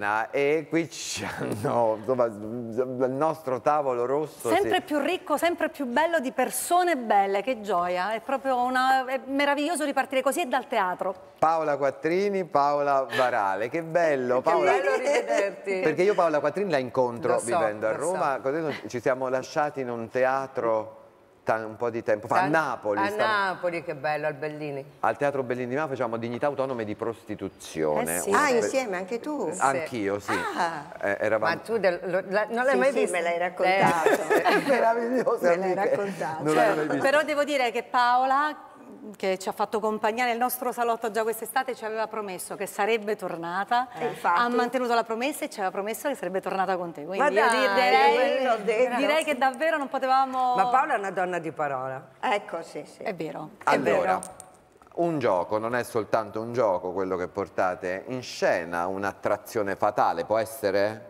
E qui c'hanno il nostro tavolo rosso. Sempre più ricco, sempre più bello di persone belle, che gioia. È proprio è meraviglioso ripartire così e dal teatro. Paola Quattrini, Paola Varale, che bello. Paola, che bello rivederti. Perché io Paola Quattrini la incontro vivendo a Roma, ci siamo lasciati in un teatro un po' di tempo fa, a Napoli. A Napoli, che bello, al Bellini. Al Teatro Bellini di Napoli facevamo Dignità Autonome di Prostituzione. Sì. Insieme anche tu? Sì. Anch'io, sì. Ma tu non l'hai mai visto? Sì, me l'hai raccontato. Meraviglioso. Me l'hai raccontato. Però devo dire che Paola, che ci ha fatto compagnia nel nostro salotto già quest'estate, ci aveva promesso che sarebbe tornata, ha mantenuto la promessa e ci aveva promesso che sarebbe tornata con te. Quindi direi che davvero non potevamo... Ma Paola è una donna di parola. Ecco, sì. È vero. Allora, un gioco non è soltanto un gioco quello che portate in scena, un'attrazione fatale, può essere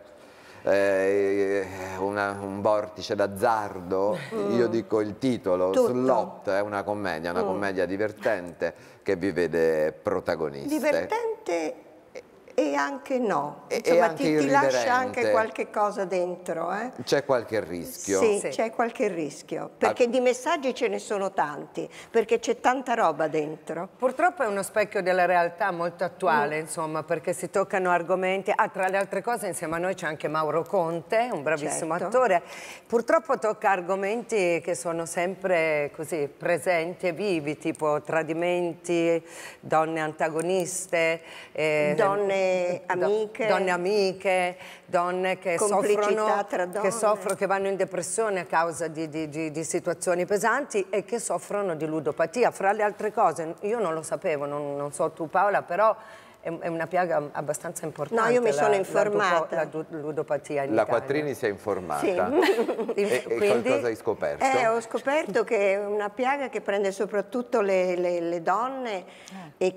un vortice d'azzardo, io dico il titolo, Slot, è una commedia divertente che vi vede protagoniste. Divertente e anche no, insomma anche ti lascia anche qualche cosa dentro. C'è qualche rischio? Sì, c'è qualche rischio, perché di messaggi ce ne sono tanti, perché c'è tanta roba dentro. Purtroppo è uno specchio della realtà molto attuale, insomma, perché si toccano argomenti. Tra le altre cose insieme a noi c'è anche Mauro Conte, un bravissimo attore. Purtroppo tocca argomenti che sono sempre così presenti e vivi, tipo tradimenti, donne antagoniste, donne amiche, donne che soffrono, che vanno in depressione a causa di situazioni pesanti e che soffrono di ludopatia. Fra le altre cose, io non lo sapevo, non so tu Paola, però è una piaga abbastanza importante. No, io mi sono informata. La ludopatia in La Italia. Quattrini si è informata. Sì. E quindi, cosa hai scoperto? Ho scoperto che è una piaga che prende soprattutto le donne e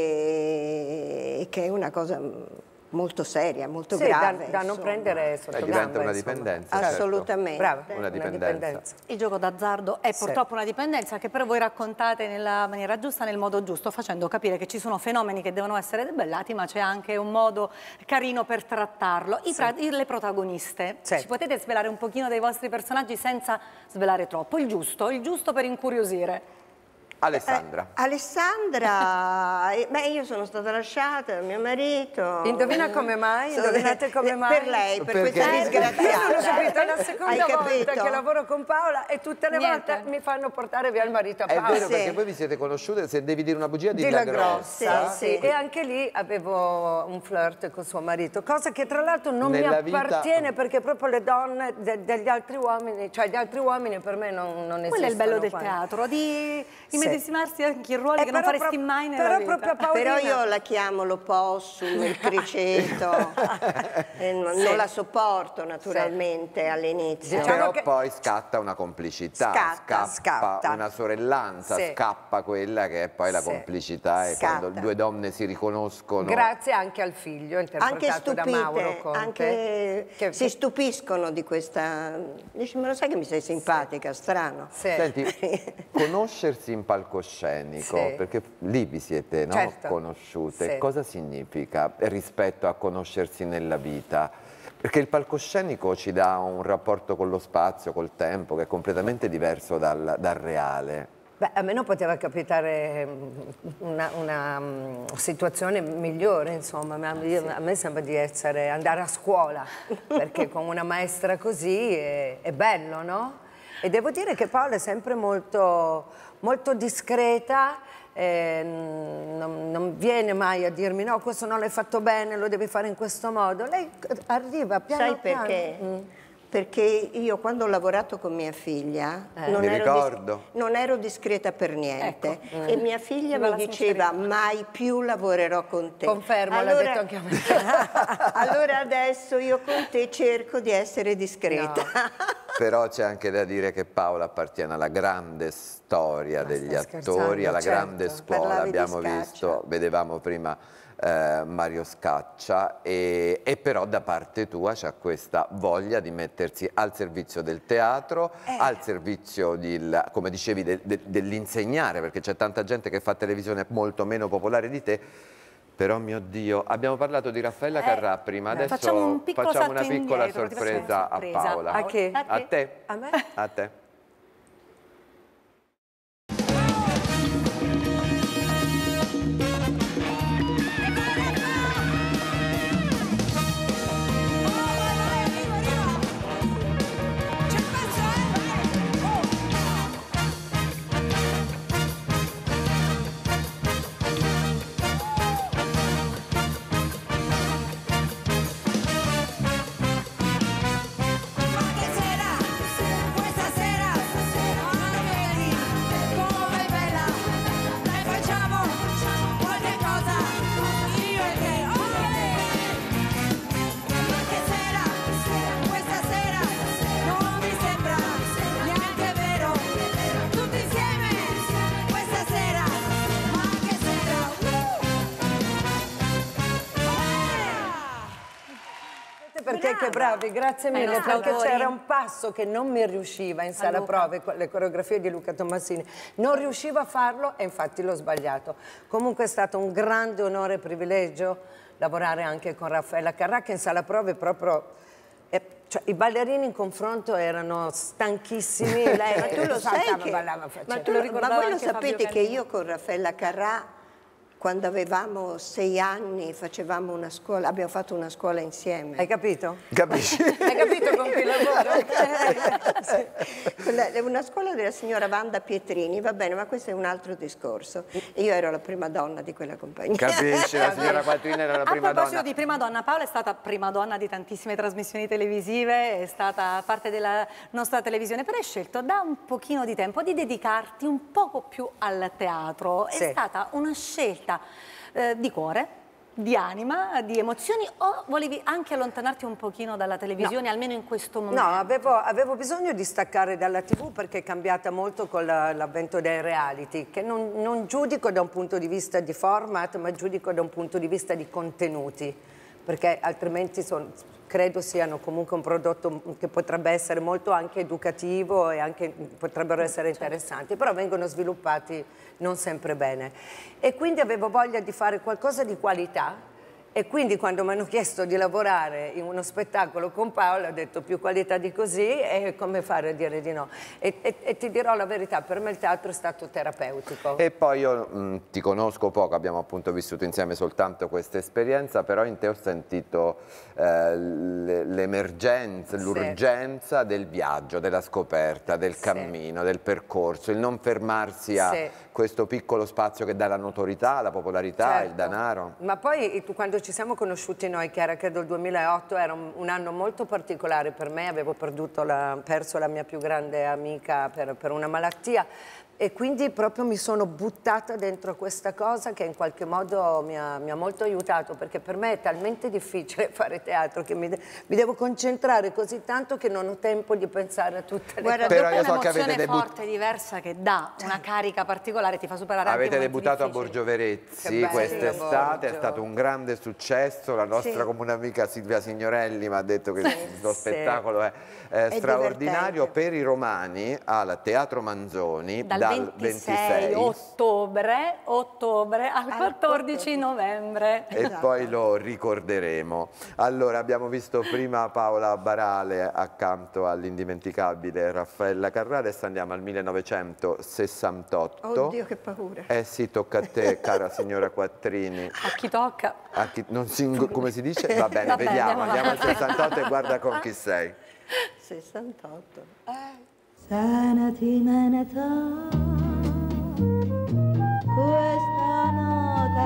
che è una cosa molto seria, molto grave. Da non prendere sotto diventa gamba, una insomma. dipendenza. Assolutamente. Brava, Una dipendenza. Il gioco d'azzardo è purtroppo una dipendenza che però voi raccontate nella maniera giusta, nel modo giusto, facendo capire che ci sono fenomeni che devono essere debellati, ma c'è anche un modo carino per trattarlo. Le protagoniste, ci potete svelare un pochino dei vostri personaggi senza svelare troppo? Il giusto per incuriosire. Alessandra. Alessandra, io sono stata lasciata da mio marito. Indovina come mai? Indovinate come mai? Per lei, per questa disgraziata. Io non ho capito, è la seconda volta che lavoro lavoro con Paola e tutte le volte mi fanno portare via il marito a Paola. È vero, perché voi vi siete conosciute, se devi dire una bugia, dilla grossa. Sì. E anche lì avevo un flirt con suo marito, cosa che tra l'altro non mi appartiene perché proprio le donne degli altri uomini, cioè gli altri uomini per me non esistono. Quello è il bello del teatro, di immedesimarsi anche in ruoli che non faresti mai nella vita. Però io la chiamo l'opossum, il criceto, non la sopporto naturalmente all'inizio. Diciamo però poi scatta una complicità, scatta una sorellanza, scappa quella che è poi la complicità e quando due donne si riconoscono. Grazie anche al figlio interpretato da Mauro Conte. Anche si stupiscono di questa... Dici, ma lo sai che mi sei simpatica, strano. Senti, conoscersi in palcoscenico, perché lì vi siete conosciute, cosa significa rispetto a conoscersi nella vita? Perché il palcoscenico ci dà un rapporto con lo spazio, col tempo, che è completamente diverso dal reale. Beh, a me non poteva capitare una situazione migliore, insomma, a me sembra di andare a scuola, perché con una maestra così è bello, no? E devo dire che Paola è sempre molto discreta, non viene mai a dirmi no, questo non l'hai fatto bene, lo devi fare in questo modo. Lei arriva piano piano. Sai perché? Perché io quando ho lavorato con mia figlia non ero discreta per niente, e mia figlia mi diceva mai più lavorerò con te. Confermo, allora, l'ha detto anche a me. Allora adesso io con te cerco di essere discreta. No. Però c'è anche da dire che Paola appartiene alla grande storia degli attori, alla grande scuola. Abbiamo visto, vedevamo prima Mario Scaccia, e però da parte tua c'è questa voglia di mettersi al servizio del teatro, al servizio, come dicevi, dell'insegnare, perché c'è tanta gente che fa televisione molto meno popolare di te. Però, mio Dio, abbiamo parlato di Raffaella Carrà prima, adesso facciamo una piccola indietro, sorpresa a Paola. A che? A te? A me? A te. Perché che bravi, grazie mille, perché c'era un passo che non mi riusciva in sala prove, le coreografie di Luca Tomassini, non riuscivo a farlo e infatti l'ho sbagliato. Comunque è stato un grande onore e privilegio lavorare anche con Raffaella Carrà, che in sala prove proprio... cioè, i ballerini in confronto erano stanchissimi, lei ma tu lo sai che... ballava, ma voi lo sapete che io con Raffaella Carrà, quando avevamo 6 anni, facevamo una scuola, abbiamo fatto una scuola insieme. Hai capito? Capisci? Hai capito con chi lavoro? È una scuola della signora Wanda Pietrini, va bene, ma questo è un altro discorso. Io ero la prima donna di quella compagnia. Capisci? La signora Pietrini era la prima donna. A proposito di prima donna, Paola è stata prima donna di tantissime trasmissioni televisive, è stata parte della nostra televisione, però hai scelto da un pochino di tempo di dedicarti un poco più al teatro. È stata una scelta di cuore, di anima, di emozioni, o volevi anche allontanarti un pochino dalla televisione, almeno in questo momento? No, avevo bisogno di staccare dalla TV perché è cambiata molto con l'avvento dei reality, che non giudico da un punto di vista di format, ma giudico da un punto di vista di contenuti, perché altrimenti credo siano comunque un prodotto che potrebbe essere molto anche educativo e anche potrebbero essere interessanti, però vengono sviluppati non sempre bene. E quindi avevo voglia di fare qualcosa di qualità, e quindi quando mi hanno chiesto di lavorare in uno spettacolo con Paola ho detto più qualità di così, e come fare a dire di no. E ti dirò la verità, per me il teatro è stato terapeutico. E poi io ti conosco poco, abbiamo appunto vissuto insieme soltanto questa esperienza, però in te ho sentito l'emergenza, l'urgenza del viaggio, della scoperta, del cammino, del percorso, il non fermarsi a questo piccolo spazio che dà la notorietà, la popolarità, il denaro. Ma poi quando ci siamo conosciuti noi, che era credo il 2008, era un anno molto particolare per me, avevo perso la mia più grande amica per una malattia, e quindi proprio mi sono buttata dentro questa cosa che in qualche modo mi ha molto aiutato, perché per me è talmente difficile fare teatro che mi devo concentrare così tanto che non ho tempo di pensare a tutte le cose. Però io so che avete forte, diversa, che dà una carica particolare, ti fa superare anche Avete debuttato a Borgio Verezzi quest'estate, è stato un grande successo, la nostra comune amica Silvia Signorelli mi ha detto che lo spettacolo è straordinario, per i romani al Teatro Manzoni dal 26 ottobre al 14 novembre. E poi lo ricorderemo. Allora, abbiamo visto prima Paola Barale accanto all'indimenticabile Raffaella Carrà, adesso andiamo al 1968. Oddio, che paura. Sì, tocca a te, cara signora Quattrini. A chi tocca? Come si dice? Va bene, vediamo, andiamo al 68 e guarda con chi sei. 68. Sanati Manata, questa notte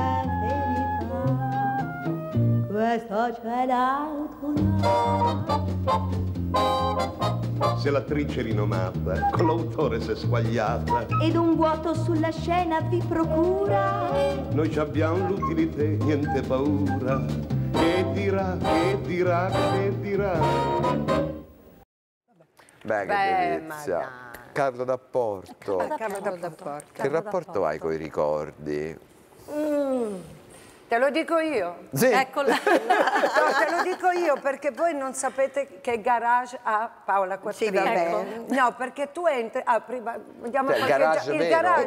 è finita, questo cielo autunno. Se l'attrice rinomata con l'autore s'è squagliata ed un vuoto sulla scena vi procura, noi ci abbiamo l'utilità, niente paura. Che dirà, che dirà, che dirà. Beh, che delizia. Carlo D'Apporto. Che rapporto hai con i ricordi? Te lo dico io. Sì. Eccola. No, te lo dico io perché voi non sapete che garage ha Paola Quattrini. Sì, vabbè. No, perché tu entri, andiamo Cioè, a il garage il vero? garage,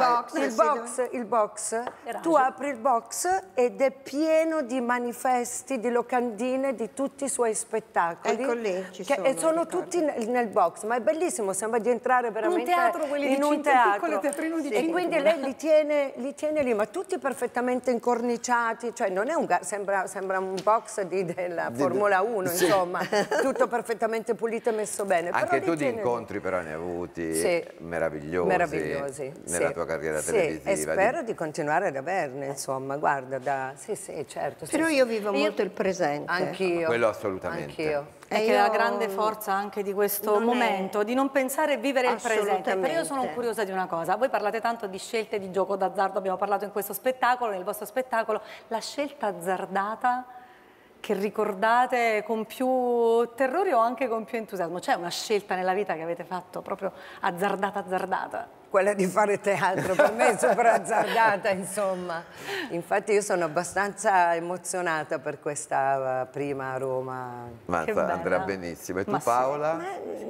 No, il box. Tu apri il box ed è pieno di manifesti, di locandine, di tutti i suoi spettacoli. Ecco lì, ci sono, e sono ricordo. tutti nel box, ma è bellissimo, sembra di entrare veramente in un teatro. E quindi lei li tiene lì, ma tutti perfettamente incorniciati, cioè non è sembra un box della Formula 1, insomma, tutto perfettamente pulito e messo bene. Anche però tu di incontri però ne hai avuti meravigliosi nella tua carriera televisiva. E spero di continuare ad averne, insomma, guarda, sì, certo. Però io vivo molto il presente. Anch'io. Quello assolutamente. Anch'io. È che la grande forza anche di questo momento, di non pensare e vivere il presente. Però io sono curiosa di una cosa, voi parlate tanto di scelte di gioco d'azzardo, abbiamo parlato in questo spettacolo, nel vostro spettacolo, la scelta azzardata che ricordate con più terrore o anche con più entusiasmo? C'è una scelta nella vita che avete fatto proprio azzardata? Quella di fare teatro per me è super azzardata, insomma. Infatti io sono abbastanza emozionata per questa prima a Roma. Ma andrà benissimo. E tu, Paola?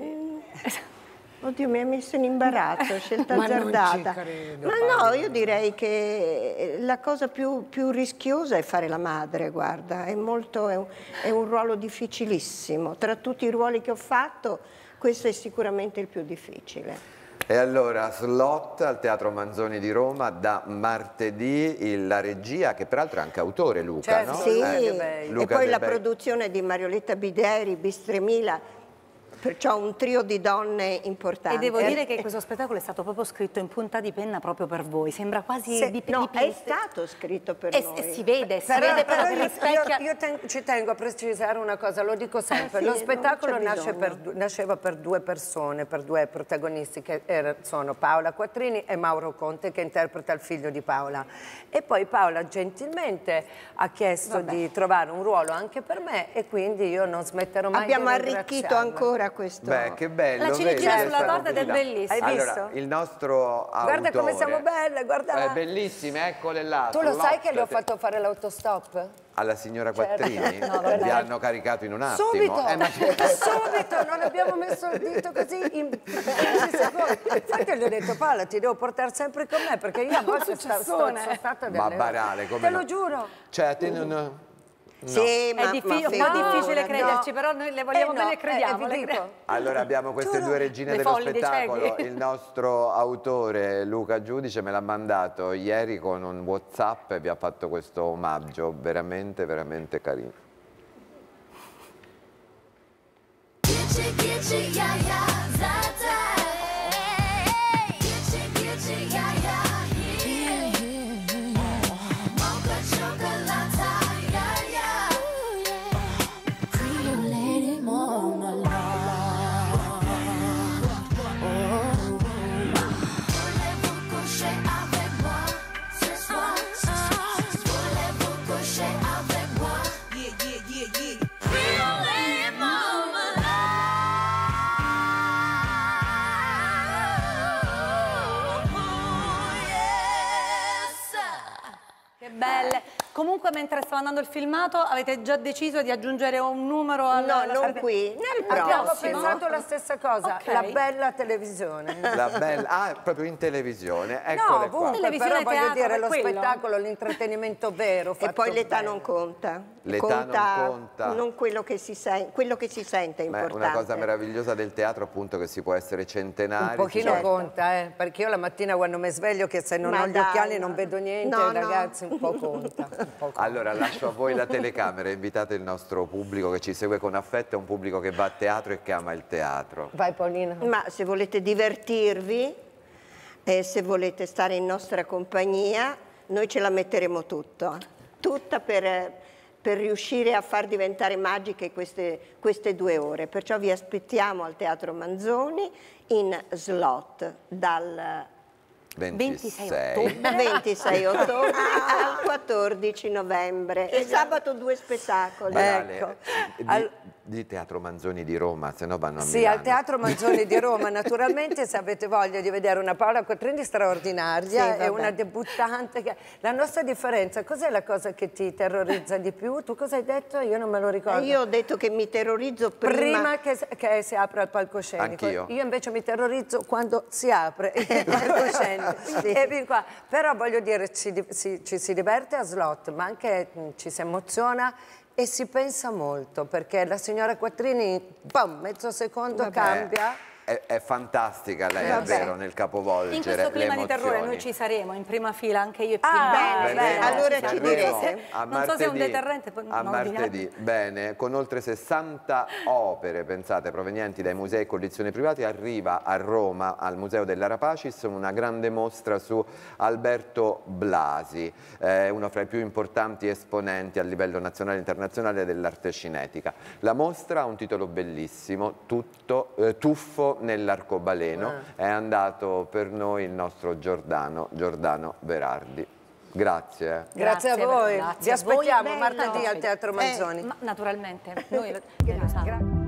Oddio, mi ha messo in imbarazzo, scelta azzardata. Non ci credo, ma no, io direi che la cosa più rischiosa è fare la madre, guarda, è un ruolo difficilissimo. Tra tutti i ruoli che ho fatto, questo è sicuramente il più difficile. E allora, Slot al Teatro Manzoni di Roma da martedì, la regia, che peraltro è anche autore, Luca, certo, no? Sì, Luca e poi De la Bei. produzione di Marioletta Bideri, Bis 3000, perciò un trio di donne importanti. E devo dire che questo spettacolo è stato proprio scritto in punta di penna proprio per voi, sembra quasi no, è stato scritto per noi. E si vede Però rispecchia... io ci tengo a precisare una cosa, lo dico sempre, sì, lo spettacolo non nasceva per due persone, per due protagonisti che sono Paola Quattrini e Mauro Conte, che interpreta il figlio di Paola. E poi Paola gentilmente ha chiesto di trovare un ruolo anche per me e quindi io non smetterò mai Abbiamo di arricchito ancora questo. Beh, che bello. La ciliegina sulla torta ed è bellissimo. bellissimo. Hai Allora, visto? il nostro autore... Guarda come siamo belle, guarda. Bellissime, eccole là. Tu lo sai che Slot le ho fatto fare l'autostop? alla signora Quattrini? Vi hanno caricato in un attimo. Subito, Ma... subito, non abbiamo messo il dito così in 10 secondi. Infatti gli ho detto, Paola, ti devo portare sempre con me, perché io a volte sono stata delle... Ma banale, come te no? lo giuro. Cioè, a te non... No. Sì, È un po' difficile crederci, però noi le vogliamo bene e crediamo. Allora abbiamo queste due regine Le dello folli dei spettacolo. ciechi. Il nostro autore Luca Giudice me l'ha mandato ieri con un WhatsApp e vi ha fatto questo omaggio veramente, veramente carino. Belle. Comunque mentre stava andando il filmato avete già deciso di aggiungere un numero al... No, non qui, nel Abbiamo prossimo. pensato la stessa cosa, Ok. la bella televisione. La bella... Ah, proprio in televisione. Eccole qua. ovunque, Televisione, però voglio teatro, dire è lo quello. spettacolo, l'intrattenimento vero. E poi l'età bene. non conta. L'età non conta. Non quello che si sente, quello che si sente è Ma è importante. una cosa meravigliosa del teatro appunto che si può essere centenari. Un pochino si può- conta, perché io la mattina quando mi sveglio che se non Ma ho gli dai, occhiali no. non vedo niente, No, no. ragazzi, un po' conta. Un po' conta. Allora lascio a voi la telecamera, invitate il nostro pubblico che ci segue con affetto, è un pubblico che va a teatro e che ama il teatro. Vai Paolina. Ma se volete divertirvi e se volete stare in nostra compagnia, noi ce la metteremo tutta per riuscire a far diventare magiche queste 2 ore. Perciò vi aspettiamo al Teatro Manzoni in Slot dal 26 ottobre. 26 ottobre al 14 novembre. E sabato 2 spettacoli. Ecco. Di Teatro Manzoni di Roma, se no vanno a Milano. Sì, al Teatro Manzoni di Roma, naturalmente, se avete voglia di vedere una Paola Quattrini straordinaria, è una debuttante. La nostra differenza, cos'è la cosa che ti terrorizza di più? Tu cosa hai detto? Io non me lo ricordo. Io ho detto che mi terrorizzo prima che si apra il palcoscenico. Anch'io. Io invece mi terrorizzo quando si apre il palcoscenico. Sì. E fin qua. Però voglio dire, ci si diverte a slot, ma anche ci si emoziona e si pensa molto, perché la signora Quattrini, pam, mezzo secondo cambia. È fantastica lei, è vero, nel capovolgere in questo clima le di terrore emozioni. noi ci saremo in prima fila, anche io e bene, allora ci direte. Non so se è un deterrente, a martedì. Bene, con oltre 60 opere, pensate, provenienti dai musei e collezioni private, arriva a Roma, al Museo dell'Arapacis, una grande mostra su Alberto Blasi, uno fra i più importanti esponenti a livello nazionale e internazionale dell'arte cinetica. La mostra ha un titolo bellissimo, Tuffo nell'arcobaleno, è andato per noi il nostro Giordano Berardi. Grazie. Grazie a voi. Grazie Vi aspettiamo a voi. martedì al Teatro Manzoni. Naturalmente, noi lo sappiamo.